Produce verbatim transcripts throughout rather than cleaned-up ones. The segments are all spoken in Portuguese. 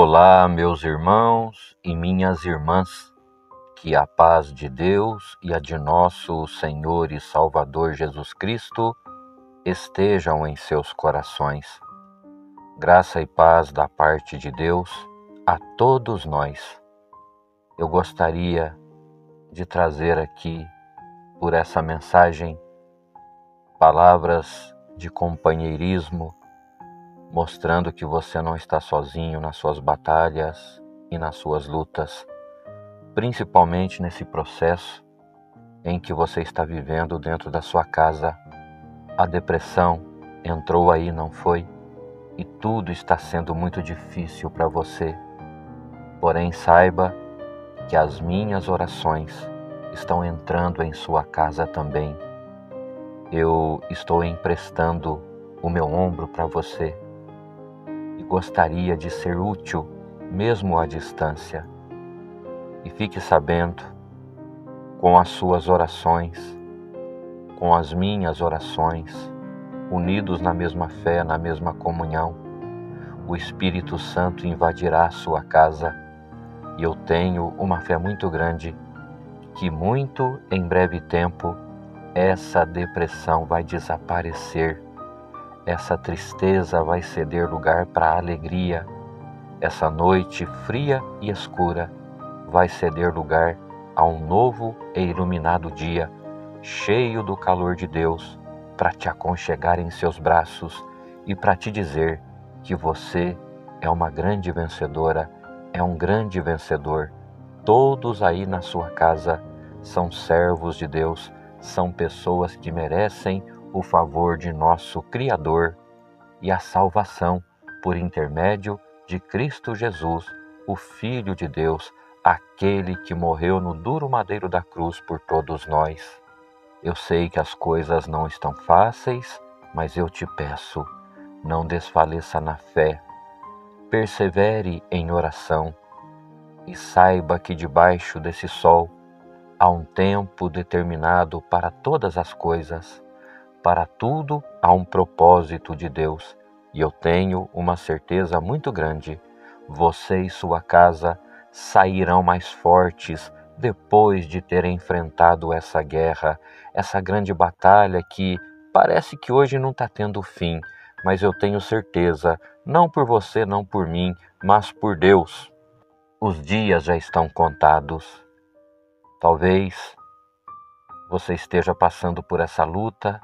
Olá, meus irmãos e minhas irmãs, que a paz de Deus e a de nosso Senhor e Salvador Jesus Cristo estejam em seus corações. Graça e paz da parte de Deus a todos nós. Eu gostaria de trazer aqui, por essa mensagem, palavras de companheirismo, mostrando que você não está sozinho nas suas batalhas e nas suas lutas, principalmente nesse processo em que você está vivendo dentro da sua casa. A depressão entrou aí, não foi? E tudo está sendo muito difícil para você. Porém, saiba que as minhas orações estão entrando em sua casa também. Eu estou emprestando o meu ombro para você e gostaria de ser útil mesmo à distância. E fique sabendo, com as suas orações, com as minhas orações, unidos na mesma fé, na mesma comunhão, o Espírito Santo invadirá a sua casa. E eu tenho uma fé muito grande que muito em breve tempo essa depressão vai desaparecer, essa tristeza vai ceder lugar para a alegria, essa noite fria e escura vai ceder lugar a um novo e iluminado dia, cheio do calor de Deus, para te aconchegar em seus braços e para te dizer que você é uma grande vencedora, é um grande vencedor. Todos aí na sua casa são servos de Deus, são pessoas que merecem o favor de nosso Criador e a salvação por intermédio de Cristo Jesus, o Filho de Deus, aquele que morreu no duro madeiro da cruz por todos nós. Eu sei que as coisas não estão fáceis, mas eu te peço, não desfaleça na fé, persevere em oração e saiba que debaixo desse sol há um tempo determinado para todas as coisas. Para tudo há um propósito de Deus, e eu tenho uma certeza muito grande: você e sua casa sairão mais fortes depois de ter enfrentado essa guerra, essa grande batalha que parece que hoje não está tendo fim, mas eu tenho certeza, não por você, não por mim, mas por Deus. Os dias já estão contados. Talvez você esteja passando por essa luta,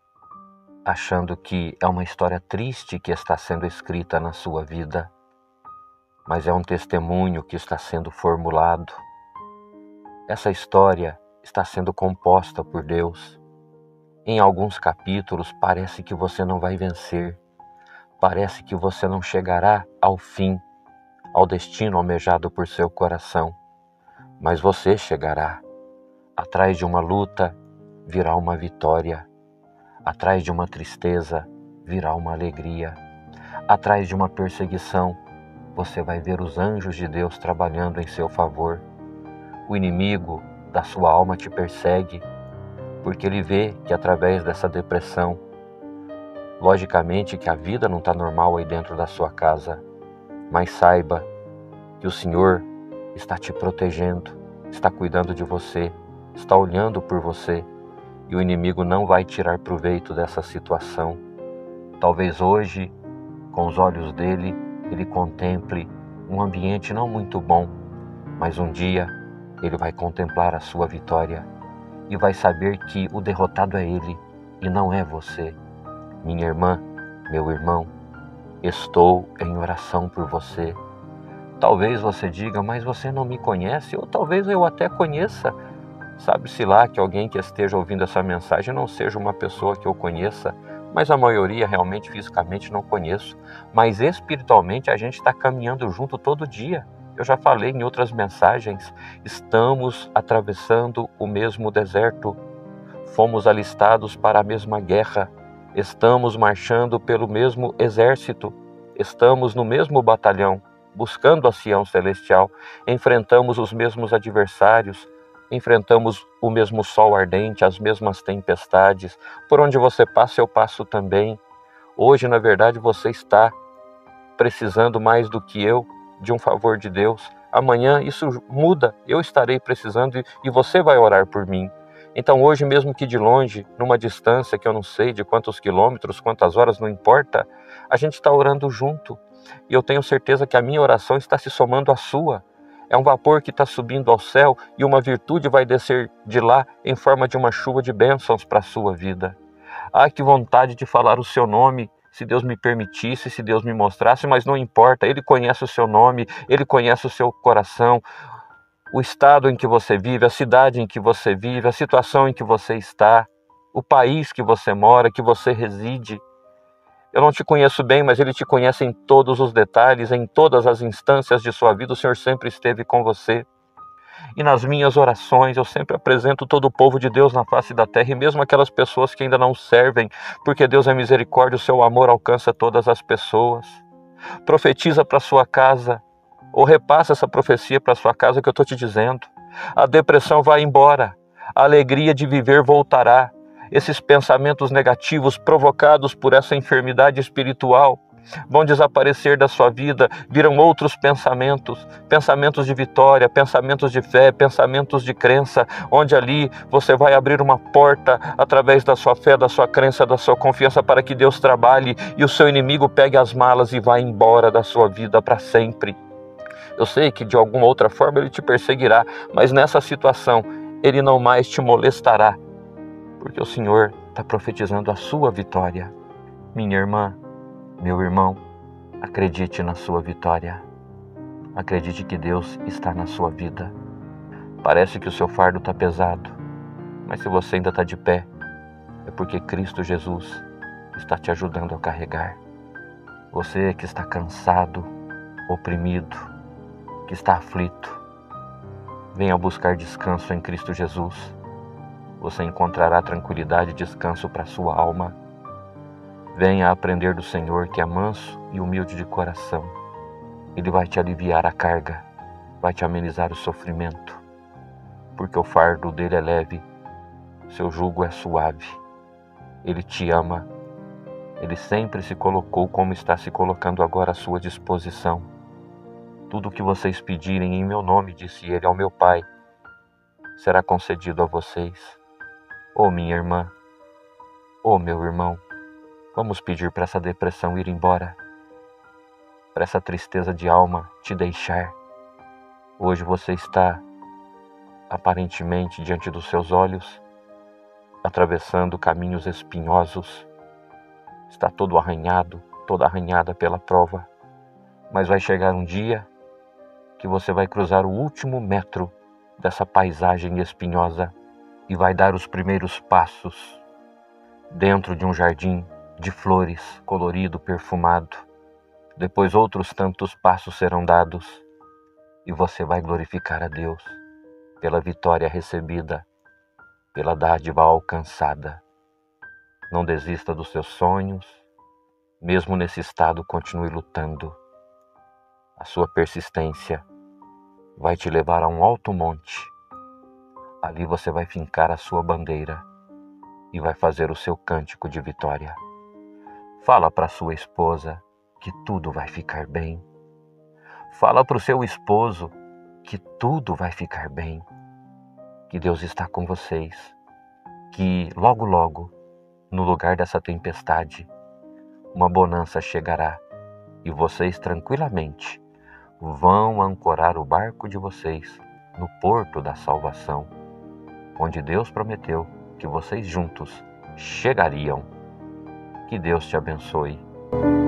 achando que é uma história triste que está sendo escrita na sua vida, mas é um testemunho que está sendo formulado. Essa história está sendo composta por Deus. Em alguns capítulos parece que você não vai vencer, parece que você não chegará ao fim, ao destino almejado por seu coração, mas você chegará. Atrás de uma luta virá uma vitória. Atrás de uma tristeza virá uma alegria. Atrás de uma perseguição, você vai ver os anjos de Deus trabalhando em seu favor. O inimigo da sua alma te persegue, porque ele vê que através dessa depressão, logicamente que a vida não está normal aí dentro da sua casa, mas saiba que o Senhor está te protegendo, está cuidando de você, está olhando por você, e o inimigo não vai tirar proveito dessa situação. Talvez hoje, com os olhos dele, ele contemple um ambiente não muito bom, mas um dia ele vai contemplar a sua vitória e vai saber que o derrotado é ele e não é você. Minha irmã, meu irmão, estou em oração por você. Talvez você diga, mas você não me conhece, ou talvez eu até conheça. Sabe-se lá que alguém que esteja ouvindo essa mensagem não seja uma pessoa que eu conheça, mas a maioria realmente fisicamente não conheço. Mas espiritualmente a gente está caminhando junto todo dia. Eu já falei em outras mensagens, estamos atravessando o mesmo deserto, fomos alistados para a mesma guerra, estamos marchando pelo mesmo exército, estamos no mesmo batalhão, buscando a Sião Celestial, enfrentamos os mesmos adversários, enfrentamos o mesmo sol ardente, as mesmas tempestades. Por onde você passa, eu passo também. Hoje, na verdade, você está precisando mais do que eu de um favor de Deus. Amanhã isso muda, eu estarei precisando e você vai orar por mim. Então hoje, mesmo que de longe, numa distância que eu não sei de quantos quilômetros, quantas horas, não importa, a gente está orando junto. E eu tenho certeza que a minha oração está se somando à sua. É um vapor que está subindo ao céu e uma virtude vai descer de lá em forma de uma chuva de bênçãos para a sua vida. Ai, que vontade de falar o seu nome, se Deus me permitisse, se Deus me mostrasse, mas não importa, Ele conhece o seu nome, Ele conhece o seu coração, o estado em que você vive, a cidade em que você vive, a situação em que você está, o país que você mora, que você reside. Eu não te conheço bem, mas Ele te conhece em todos os detalhes, em todas as instâncias de sua vida. O Senhor sempre esteve com você. E nas minhas orações eu sempre apresento todo o povo de Deus na face da terra, e mesmo aquelas pessoas que ainda não servem, porque Deus é misericórdia, o seu amor alcança todas as pessoas. Profetiza para sua casa, ou repassa essa profecia para sua casa que eu estou te dizendo. A depressão vai embora, a alegria de viver voltará. Esses pensamentos negativos provocados por essa enfermidade espiritual vão desaparecer da sua vida, virão outros pensamentos, pensamentos de vitória, pensamentos de fé, pensamentos de crença, onde ali você vai abrir uma porta através da sua fé, da sua crença, da sua confiança para que Deus trabalhe e o seu inimigo pegue as malas e vá embora da sua vida para sempre. Eu sei que de alguma outra forma ele te perseguirá, mas nessa situação ele não mais te molestará, porque o Senhor está profetizando a sua vitória. Minha irmã, meu irmão, acredite na sua vitória. Acredite que Deus está na sua vida. Parece que o seu fardo está pesado, mas se você ainda está de pé, é porque Cristo Jesus está te ajudando a carregar. Você que está cansado, oprimido, que está aflito, venha buscar descanso em Cristo Jesus. Você encontrará tranquilidade e descanso para a sua alma. Venha aprender do Senhor, que é manso e humilde de coração. Ele vai te aliviar a carga, vai te amenizar o sofrimento, porque o fardo dele é leve, seu jugo é suave. Ele te ama, ele sempre se colocou como está se colocando agora à sua disposição. Tudo o que vocês pedirem em meu nome, disse ele ao meu Pai, será concedido a vocês. Ô minha irmã, ô meu irmão, vamos pedir para essa depressão ir embora, para essa tristeza de alma te deixar. Hoje você está, aparentemente, diante dos seus olhos, atravessando caminhos espinhosos, está todo arranhado, toda arranhada pela prova, mas vai chegar um dia que você vai cruzar o último metro dessa paisagem espinhosa e vai dar os primeiros passos dentro de um jardim de flores, colorido, perfumado. Depois outros tantos passos serão dados e você vai glorificar a Deus pela vitória recebida, pela dádiva alcançada. Não desista dos seus sonhos, mesmo nesse estado continue lutando. A sua persistência vai te levar a um alto monte. Ali você vai fincar a sua bandeira e vai fazer o seu cântico de vitória. Fala para sua esposa que tudo vai ficar bem. Fala para o seu esposo que tudo vai ficar bem. Que Deus está com vocês. Que logo, logo, no lugar dessa tempestade, uma bonança chegará e vocês tranquilamente vão ancorar o barco de vocês no porto da salvação, onde Deus prometeu que vocês juntos chegariam. Que Deus te abençoe.